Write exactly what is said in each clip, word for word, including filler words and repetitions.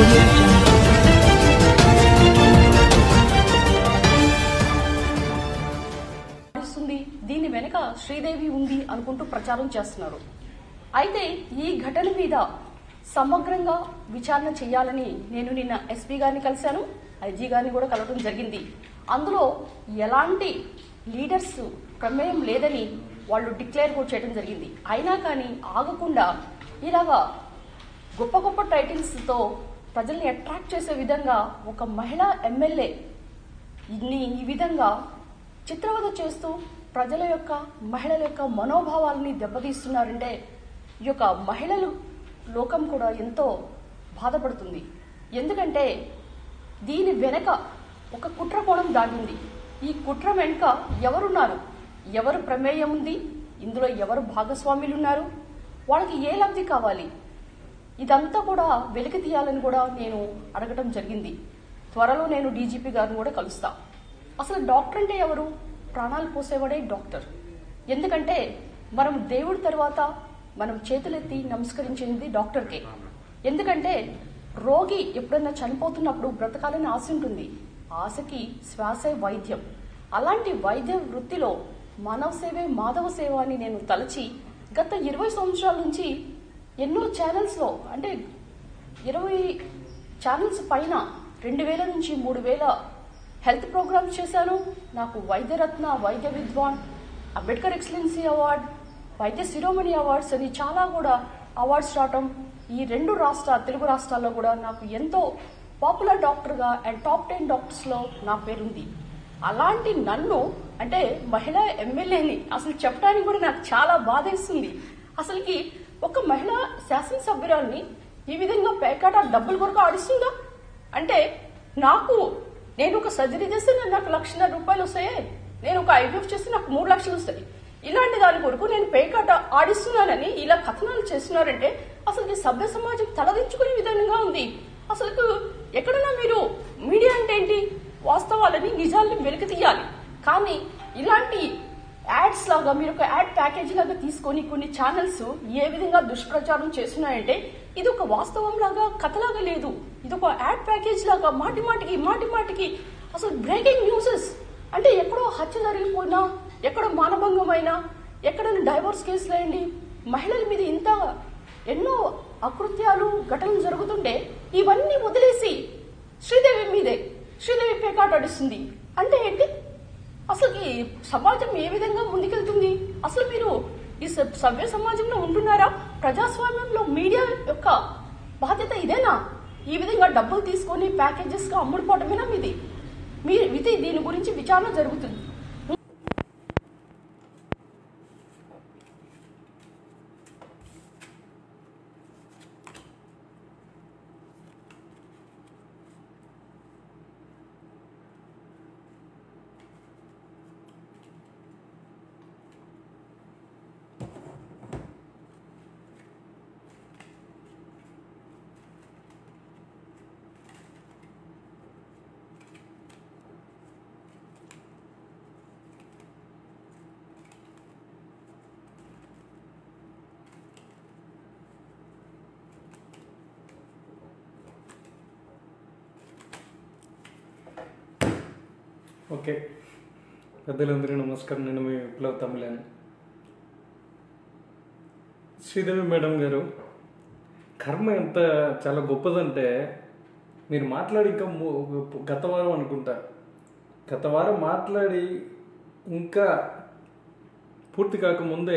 audio jungle. దీని వెనక శ్రీదేవి ఉంది అనుకుంటూ ప్రచారం చేస్తున్నారు. అయితే ఈ ఘటన మీద సమగ్రంగా విచారణ చేయాలని నేను నిన్న ఎస్పీ గారిని కలిశాను, ఐజీ గారిని కూడా కలవడం జరిగింది. అందులో ఎలాంటి లీడర్స్ ప్రమేయం లేదని వాళ్ళు డిక్లేర్ కూడా చేయడం జరిగింది. అయినా కానీ ఆగకుండా ఇలాగా గొప్ప గొప్ప టైటిల్స్తో ప్రజల్ని అట్రాక్ట్ చేసే విధంగా ఒక మహిళా ఎమ్మెల్యే ఇన్ని ఈ విధంగా చిత్రవద చేస్తూ ప్రజల యొక్క మహిళల యొక్క మనోభావాలని దెబ్బతీస్తున్నారంటే ఈ యొక్క మహిళలు లోకం కూడా ఎంతో బాధపడుతుంది. ఎందుకంటే దీని వెనక ఒక కుట్ర కోణం దాగింది. ఈ కుట్ర వెనుక ఎవరున్నారు, ఎవరు ప్రమేయం ఉంది, ఇందులో ఎవరు భాగస్వాములు ఉన్నారు, వాళ్ళకి ఏ లబ్ధి కావాలి, ఇదంతా కూడా వెలికి తీయాలని కూడా నేను అడగటం జరిగింది. త్వరలో నేను డీజీపీ గారిని కూడా కలుస్తా. అసలు డాక్టర్ అంటే ఎవరు? ప్రాణాలు పోసేవాడే డాక్టర్. ఎందుకంటే మనం దేవుడి తర్వాత మనం చేతులెత్తి నమస్కరించేది డాక్టర్కే. ఎందుకంటే రోగి ఎప్పుడైనా చనిపోతున్నప్పుడు బ్రతకాలని ఆశ ఉంటుంది. ఆశకి శ్వాసే వైద్యం. అలాంటి వైద్య వృత్తిలో మానవ సేవే మాధవ సేవ అని నేను తలచి గత ఇరవై సంవత్సరాల నుంచి ఎన్నో ఛానల్స్లో అంటే ఇరవై ఛానల్స్ పైన రెండు వేల నుంచి మూడు వేల హెల్త్ ప్రోగ్రామ్స్ చేశాను. నాకు వైద్యరత్న, వైద్య విద్వాన్, అంబేద్కర్ ఎక్సలెన్సీ అవార్డ్, వైద్య శిరోమణి అవార్డ్స్ అని చాలా కూడా అవార్డ్స్ రావటం ఈ రెండు రాష్ట్ర తెలుగు రాష్ట్రాల్లో కూడా నాకు ఎంతో పాపులర్ డాక్టర్గా అండ్ టాప్ టెన్ డాక్టర్స్లో నా పేరుంది. అలాంటి నన్ను అంటే మహిళా ఎమ్మెల్యేని అసలు చెప్పడానికి కూడా నాకు చాలా బాధేస్తుంది. అసలుకి ఒక మహిళా శాసనసభ్యురాల్ని ఈ విధంగా పేకాట డబ్బుల కొరకు ఆడిస్తుందా? అంటే నాకు నేను ఒక సర్జరీ చేస్తే నాకు లక్షన్నర రూపాయలు వస్తాయే, నేను ఒక ఐవీఎఫ్ చేస్తే నాకు మూడు లక్షలు వస్తాయి. ఇలాంటి దాని కొరకు నేను పేకాట ఆడిస్తున్నానని ఇలా కథనాలు చేస్తున్నారంటే అసలు సభ్య సమాజం తలదించుకునే విధంగా ఉంది. అసలు ఎక్కడన్నా మీరు మీడియా అంటే ఏంటి, వాస్తవాలని నిజాలని వెలికి తీయాలి. కానీ ఇలాంటి యాడ్స్ లాగా మీరు ఒక యాడ్ ప్యాకేజీ లాగా తీసుకొని కొన్ని ఛానల్స్ ఏ విధంగా దుష్ప్రచారం చేస్తున్నాయంటే ఇది ఒక వాస్తవం లాగా కథలాగా లేదు. ఇది ఒక యాడ్ ప్యాకేజ్ లాగా మాటి మాటికి మాటి మాటికి అసలు బ్రేకింగ్ న్యూసెస్ అంటే ఎక్కడో హత్య జరిగిపోయినా, ఎక్కడో మానభంగమైనా, ఎక్కడైనా డైవోర్స్ కేసులు అయ్యండి, మహిళల మీద ఇంత ఎన్నో అకృత్యాలు ఘటనలు జరుగుతుంటే ఇవన్నీ వదిలేసి శ్రీదేవి మీదే శ్రీదేవి పేకాట ఆడిస్తుంది అంటే ఏంటి? అసలు ఈ సమాజం ఏ విధంగా ముందుకెళ్తుంది? అసలు మీరు ఈ సభ్య సమాజంలో ఉంటున్నారా? ప్రజాస్వామ్యంలో మీడియా యొక్క బాధ్యత ఇదేనా? ఈ విధంగా డబ్బులు తీసుకొని ప్యాకేజెస్ గా అమ్ముడుపోవటమేనా మీది? మీ ఇది దీని గురించి విచారణ జరుగుతుంది. ఓకే, పెద్దలందరికీ నమస్కారం. నేను మీ విప్లవ్ తమిళన్. శ్రీదేవి మేడం గారు కర్మ ఎంత చాలా గొప్పదంటే మీరు మాట్లాడి ఇంకా గత వారం అనుకుంటా గత వారం మాట్లాడి ఇంకా పూర్తి కాకముందే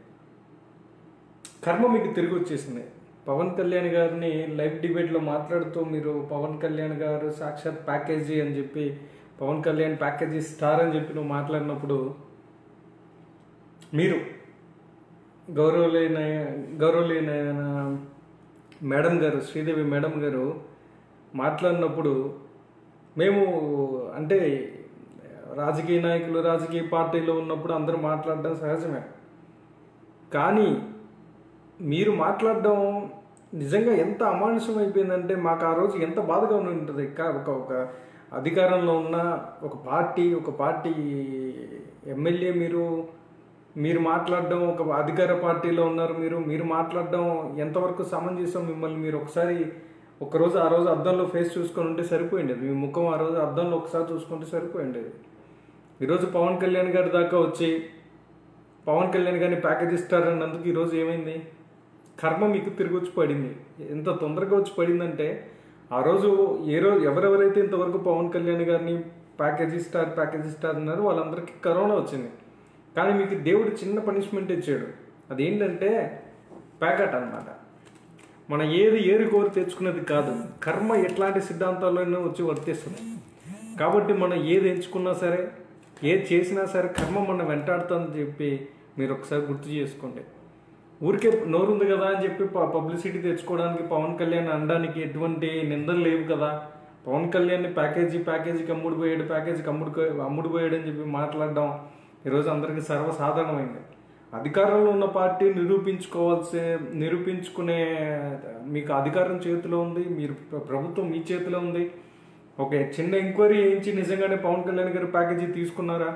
కర్మ మీకు తిరిగి వచ్చేసింది. పవన్ కళ్యాణ్ గారిని లైవ్ డిబేట్లో మాట్లాడుతూ మీరు పవన్ కళ్యాణ్ గారు సాక్షాత్ ప్యాకేజీ అని చెప్పి, పవన్ కళ్యాణ్ ప్యాకేజీ స్టార్ అని చెప్పి నువ్వు మాట్లాడినప్పుడు మీరు గౌరవలేన గౌరవలేన మేడం గారు శ్రీదేవి మేడం గారు మాట్లాడినప్పుడు మేము అంటే రాజకీయ నాయకులు రాజకీయ పార్టీలో ఉన్నప్పుడు అందరూ మాట్లాడడం సహజమే. కానీ మీరు మాట్లాడడం నిజంగా ఎంత అమానుషం అయిపోయిందంటే మాకు ఆ రోజు ఎంత బాధగా ఉంటుంది. ఒక ఒక అధికారంలో ఉన్న ఒక పార్టీ ఒక పార్టీ ఎమ్మెల్యే మీరు మీరు మాట్లాడడం, ఒక అధికార పార్టీలో ఉన్నారు మీరు మీరు మాట్లాడడం ఎంతవరకు సమంజసం? మిమ్మల్ని మీరు ఒకసారి ఒకరోజు ఆ రోజు అద్దంలో ఫేస్ చూసుకొని ఉంటే సరిపోయిండేది, మీ ముఖం ఆ రోజు అద్దంలో ఒకసారి చూసుకుంటే సరిపోయిండేది. ఈరోజు పవన్ కళ్యాణ్ గారి దాకా వచ్చి పవన్ కళ్యాణ్ గారిని ప్యాకేజ్ ఇస్తారన్నందుకు ఈరోజు ఏమైంది? కర్మ మీకు తిరిగి వచ్చి పడింది. ఎంత తొందరగా వచ్చి పడిందంటే ఆ రోజు ఏ రోజు ఎవరెవరైతే ఇంతవరకు పవన్ కళ్యాణ్ గారిని ప్యాకేజ్ ఇస్తారు ప్యాకేజ్ ఇస్తారు అన్నారో వాళ్ళందరికీ కరోనా వచ్చింది. కానీ మీకు దేవుడు చిన్న పనిష్మెంట్ ఇచ్చాడు. అదేంటంటే ప్యాకెట్ అన్నమాట. మన ఏది ఏరి కోరి తెచ్చుకునేది కాదు, కర్మ ఎట్లాంటి సిద్ధాంతాల్లోనే వచ్చి వర్తిస్తుంది. కాబట్టి మనం ఏది ఎంచుకున్నా సరే, ఏది చేసినా సరే కర్మ మన వెంటాడుతుందని చెప్పి మీరు ఒకసారి గుర్తు చేసుకోండి. ఊరికే నోరుంది కదా అని చెప్పి పబ్లిసిటీ తెచ్చుకోవడానికి పవన్ కళ్యాణ్ అనడానికి ఎటువంటి నిందలు లేవు కదా. పవన్ కళ్యాణ్ని ప్యాకేజీ ప్యాకేజీకి అమ్ముడు పోయాడు ప్యాకేజీకి అమ్ముడు అమ్ముడు పోయాడు అని చెప్పి మాట్లాడడం ఈరోజు అందరికీ సర్వసాధారణమైంది. అధికారంలో ఉన్న పార్టీ నిరూపించుకోవాల్సి నిరూపించుకునే మీకు అధికారం చేతిలో ఉంది, మీరు ప్రభుత్వం మీ చేతిలో ఉంది. ఓకే, చిన్న ఎంక్వైరీ చేయించి నిజంగానే పవన్ కళ్యాణ్ గారు ప్యాకేజీ తీసుకున్నారా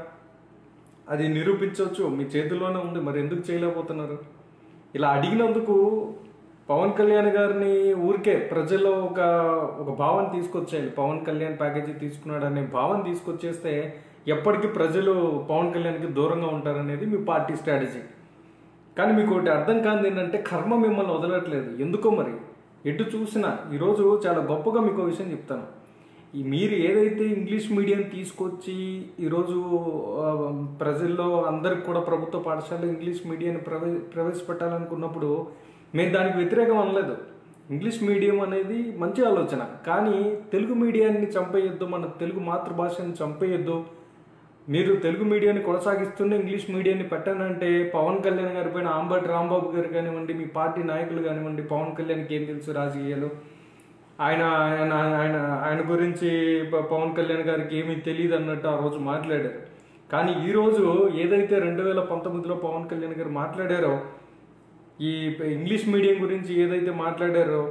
అది నిరూపించవచ్చు, మీ చేతిలోనే ఉంది. మరి ఎందుకు చేయలేకపోతున్నారు? ఇలా అడిగినందుకు పవన్ కళ్యాణ్ గారిని ఊరికే ప్రజల్లో ఒక ఒక భావన తీసుకొచ్చేయాలి. పవన్ కళ్యాణ్ ప్యాకేజీ తీసుకున్నాడు అనే భావన తీసుకొచ్చేస్తే ఎప్పటికీ ప్రజలు పవన్ కళ్యాణ్కి దూరంగా ఉంటారనేది మీ పార్టీ స్ట్రాటజీ. కానీ మీకు ఒకటి అర్థం కానిది ఏంటంటే కర్మ మిమ్మల్ని వదలట్లేదు. ఎందుకో మరి ఎటు చూసినా ఈరోజు చాలా గొప్పగా మీకు విషయం చెప్తాను. ఈ మీరు ఏదైతే ఇంగ్లీష్ మీడియం తీసుకొచ్చి ఈరోజు ప్రజల్లో అందరికి కూడా ప్రభుత్వ పాఠశాలలో ఇంగ్లీష్ మీడియాన్ని ప్రవే ప్రవేశపెట్టాలనుకున్నప్పుడు మేము దానికి వ్యతిరేకం అనలేదు. ఇంగ్లీష్ మీడియం అనేది మంచి ఆలోచన, కానీ తెలుగు మీడియాన్ని చంపేయొద్దు, మన తెలుగు మాతృభాషని చంపేయొద్దు. మీరు తెలుగు మీడియాన్ని కొనసాగిస్తూనే ఇంగ్లీష్ మీడియాన్ని పెట్టానంటే పవన్ కళ్యాణ్ గారి పైన అంబటి రాంబాబు గారు కానివ్వండి, మీ పార్టీ నాయకులు కానివ్వండి, పవన్ కళ్యాణ్కి ఏం తెలుసు రాజకీయాలు, ఆయన ఆయన ఆయన ఆయన గురించి పవన్ కళ్యాణ్ గారికి ఏమీ తెలియదు అన్నట్టు ఆ రోజు మాట్లాడారు. కానీ ఈరోజు ఏదైతే రెండు వేల పంతొమ్మిదిలో పవన్ కళ్యాణ్ గారు మాట్లాడారో, ఈ ఇంగ్లీష్ మీడియం గురించి ఏదైతే మాట్లాడారో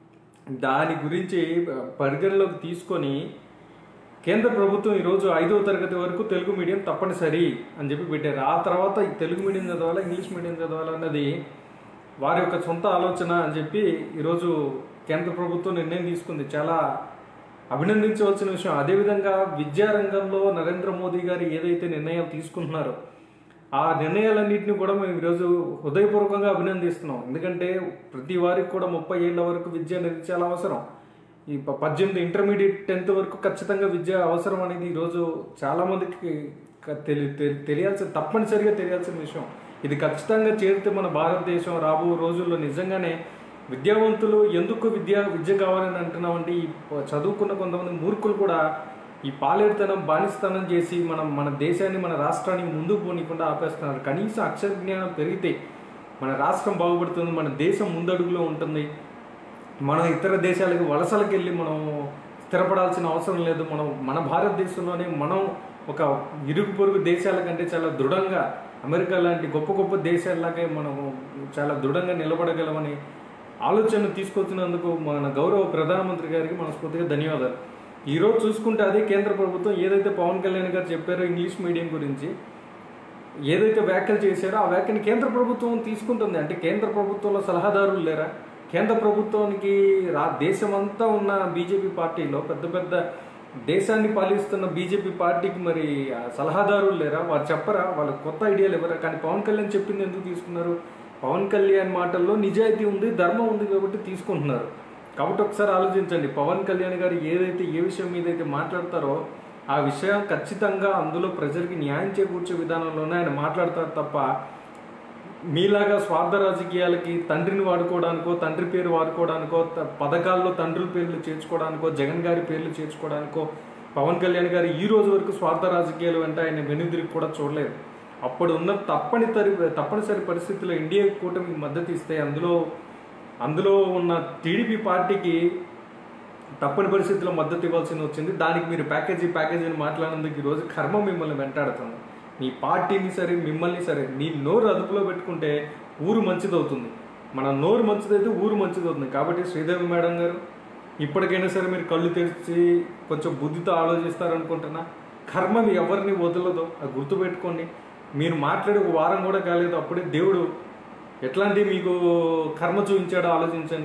దాని గురించి పరిగణలోకి తీసుకొని కేంద్ర ప్రభుత్వం ఈరోజు ఐదవ తరగతి వరకు తెలుగు మీడియం తప్పనిసరి అని చెప్పి పెట్టారు. ఆ తర్వాత ఈ తెలుగు మీడియం చదవాలా ఇంగ్లీష్ మీడియం చదవాలా అన్నది వారి యొక్క సొంత ఆలోచన అని చెప్పి ఈరోజు కేంద్ర ప్రభుత్వం నిర్ణయం తీసుకుంది. చాలా అభినందించవలసిన విషయం. అదేవిధంగా విద్యారంగంలో నరేంద్ర మోదీ గారు ఏదైతే నిర్ణయాలు తీసుకుంటున్నారో ఆ నిర్ణయాలన్నింటినీ కూడా మేము ఈరోజు హృదయపూర్వకంగా అభినందిస్తున్నాం. ఎందుకంటే ప్రతి వారికి కూడా ముప్పై ఏళ్ళ వరకు విద్య అనేది చాలా అవసరం. ఈ పద్దెనిమిది ఇంటర్మీడియట్ టెన్త్ వరకు ఖచ్చితంగా విద్య అవసరం అనేది ఈరోజు చాలా మందికి తెలి తెలియాల్సిన తప్పనిసరిగా తెలియాల్సిన విషయం. ఇది ఖచ్చితంగా చేరితే మన భారతదేశం రాబో రోజుల్లో నిజంగానే విద్యావంతులు ఎందుకు విద్య విద్య కావాలని అంటున్నామంటే ఈ చదువుకున్న కొంతమంది మూర్ఖులు కూడా ఈ పాలేరుతనం బానిస్తనం చేసి మనం మన దేశాన్ని మన రాష్ట్రాన్ని ముందుకు పోనీయకుండా ఆపేస్తున్నారు. కనీసం అక్షర జ్ఞానం పెరిగితే మన రాష్ట్రం బాగుపడుతుంది, మన దేశం ముందడుగులో ఉంటుంది. మనం ఇతర దేశాలకు వలసలకు వెళ్ళి మనం స్థిరపడాల్సిన అవసరం లేదు. మనం మన భారతదేశంలోనే మనం ఒక ఇరుగు పొరుగు దేశాల కంటే చాలా దృఢంగా అమెరికా లాంటి గొప్ప గొప్ప దేశాలలాగే మనం చాలా దృఢంగా నిలబడగలమని ఆలోచన తీసుకొచ్చినందుకు మన గౌరవ ప్రధానమంత్రి గారికి మనస్ఫూర్తిగా ధన్యవాదాలు. ఈరోజు చూసుకుంటే అదే కేంద్ర ప్రభుత్వం ఏదైతే పవన్ కళ్యాణ్ గారు చెప్పారో ఇంగ్లీష్ మీడియం గురించి ఏదైతే వ్యాఖ్యలు చేశారో ఆ వ్యాఖ్యని కేంద్ర ప్రభుత్వం తీసుకుంటుంది. అంటే కేంద్ర ప్రభుత్వంలో సలహాదారులు లేరా? కేంద్ర ప్రభుత్వానికి రా దేశమంతా ఉన్న బీజేపీ పార్టీలో పెద్ద పెద్ద దేశాన్ని పాలిస్తున్న బీజేపీ పార్టీకి మరి సలహాదారులు లేరా? వారు చెప్పరా? వాళ్ళకి కొత్త ఐడియాలు ఎవరా? కానీ పవన్ కళ్యాణ్ చెప్పింది ఎందుకు తీసుకున్నారు? పవన్ కళ్యాణ్ మాటల్లో నిజాయితీ ఉంది, ధర్మం ఉంది కాబట్టి తీసుకుంటున్నారు. కాబట్టి ఒకసారి ఆలోచించండి. పవన్ కళ్యాణ్ గారు ఏదైతే ఏ విషయం మీద అయితే మాట్లాడతారో ఆ విషయం ఖచ్చితంగా అందులో ప్రజలకి న్యాయం చేకూర్చే విధానంలోనే ఆయన మాట్లాడతారు తప్ప మీలాగా స్వార్థ రాజకీయాలకి తండ్రిని వాడుకోవడానికో, తండ్రి పేరు వాడుకోవడానికో, పథకాల్లో తండ్రుల పేర్లు చేర్చుకోవడానికో, జగన్ గారి పేర్లు చేర్చుకోవడానికో పవన్ కళ్యాణ్ గారు ఈ రోజు వరకు స్వార్థ రాజకీయాలు వెంట ఆయన వెనుదిరిగి కూడా చూడలేదు. అప్పుడు ఉన్న తప్పనిసరి తప్పనిసరి పరిస్థితుల్లో ఇండియా కూటమికి మద్దతు ఇస్తే అందులో అందులో ఉన్న టీడీపీ పార్టీకి తప్పని పరిస్థితుల్లో మద్దతు ఇవ్వాల్సి వచ్చింది. దానికి మీరు ప్యాకేజీ ప్యాకేజీ అని మాట్లాడినందుకు ఈరోజు కర్మ మిమ్మల్ని వెంటాడుతుంది. మీ పార్టీని సరే మిమ్మల్ని సరే మీ నోరు అదుపులో పెట్టుకుంటే ఊరు మంచిదవుతుంది. మన నోరు మంచిదైతే ఊరు మంచిదవుతుంది. కాబట్టి శ్రీదేవి మేడం గారు ఇప్పటికైనా సరే మీరు కళ్ళు తెరిచి కొంచెం బుద్ధితో ఆలోచిస్తారనుకుంటున్నా. కర్మ మీ ఎవరిని వదలదో అది గుర్తుపెట్టుకోండి. మీరు మాట్లాడే ఒక వారం కూడా కాలేదు, అప్పుడే దేవుడు ఎట్లాంటి మీకు కర్మ చూపించాడో ఆలోచించండి.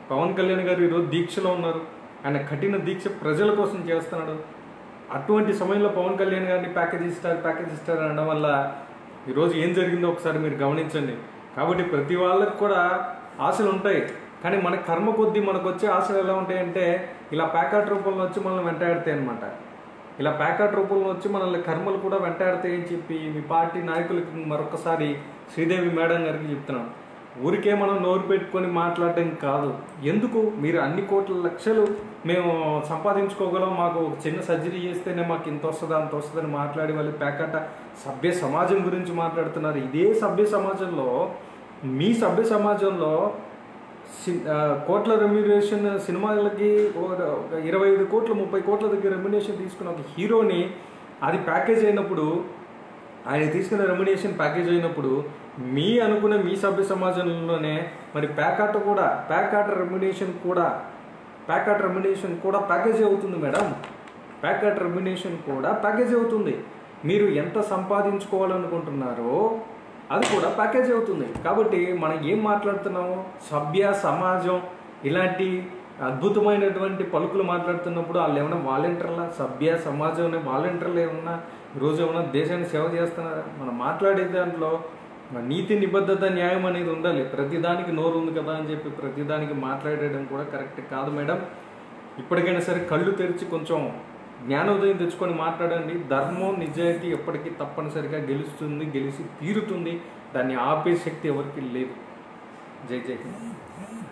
పవన్ కళ్యాణ్ గారు ఈరోజు దీక్షలో ఉన్నారు. ఆయన కఠిన దీక్ష ప్రజల కోసం చేస్తున్నాడు. అటువంటి సమయంలో పవన్ కళ్యాణ్ గారిని ప్యాకేజ్ ఇస్తారు ప్యాకేజ్ ఇస్తారు అనడం వల్ల ఈరోజు ఏం జరిగిందో ఒకసారి మీరు గమనించండి. కాబట్టి ప్రతి వాళ్ళకి కూడా ఆశలు ఉంటాయి, కానీ మన కర్మ కొద్దీ మనకు వచ్చే ఆశలు ఎలా ఉంటాయంటే ఇలా ప్యాకెట్ రూపంలో వచ్చి మనల్ని వెంటాడుతాయి అనమాట. ఇలా ప్యాకెట్ రూపంలో వచ్చి మనల్ని కర్మలు కూడా వెంటాడుతాయని చెప్పి మీ పార్టీ నాయకులకి మరొకసారి శ్రీదేవి మేడం గారికి చెప్తున్నాను. ఊరికే మనం నోరు పెట్టుకొని మాట్లాడటం కాదు. ఎందుకు మీరు అన్ని కోట్ల లక్షలు మేము సంపాదించుకోగలం, మాకు ఒక చిన్న సర్జరీ చేస్తేనే మాకు ఇంత వస్తుందా అంత వస్తుందని మాట్లాడి వాళ్ళు ప్యాకెట్ సభ్య సమాజం గురించి మాట్లాడుతున్నారు. ఇదే సభ్య సమాజంలో మీ సభ్య సమాజంలో కోట్ల రెమ్యునరేషన్ సినిమాలకి ఇరవై ఐదు కోట్ల ముప్పై కోట్ల దగ్గర రెమ్యునరేషన్ తీసుకున్న ఒక హీరోని అది ప్యాకేజ్ అయినప్పుడు, ఆయన తీసుకున్న రెమ్యునరేషన్ ప్యాకేజ్ అయినప్పుడు మీ అనుకునే మీ సభ్య సమాజంలోనే మరి ప్యాకాట కూడా ప్యాకాట రెమ్యునరేషన్ కూడా ప్యాకాట రెమ్యునరేషన్ కూడా ప్యాకేజ్ అవుతుంది మేడం. ప్యాకాట రెమ్యునరేషన్ కూడా ప్యాకేజ్ అవుతుంది. మీరు ఎంత సంపాదించుకోవాలనుకుంటున్నారో అది కూడా ప్యాకేజ్ అవుతుంది. కాబట్టి మనం ఏం మాట్లాడుతున్నాము, సభ్య సమాజం ఇలాంటి అద్భుతమైనటువంటి పలుకులు మాట్లాడుతున్నప్పుడు వాళ్ళు ఏమైనా వాలంటీర్లా, సభ్య సమాజం అనే వాలంటీర్లు ఏమన్నా ఈరోజు ఏమన్నా దేశాన్ని సేవ చేస్తున్నారా? మనం మాట్లాడే దాంట్లో నీతి నిబద్ధత న్యాయం అనేది ఉండాలి. ప్రతిదానికి నోరు ఉంది కదా అని చెప్పి ప్రతిదానికి మాట్లాడడం కూడా కరెక్ట్ కాదు మేడం. ఇప్పటికైనా సరే కళ్ళు తెరిచి కొంచెం జ్ఞానోదయం తెచ్చుకొని మాట్లాడండి. ధర్మం నిజాయితీ ఎప్పటికీ తప్పనిసరిగా గెలుస్తుంది, గెలిచి తీరుతుంది. దాన్ని ఆపే శక్తి ఎవరికి లేదు. జై జై హింద్.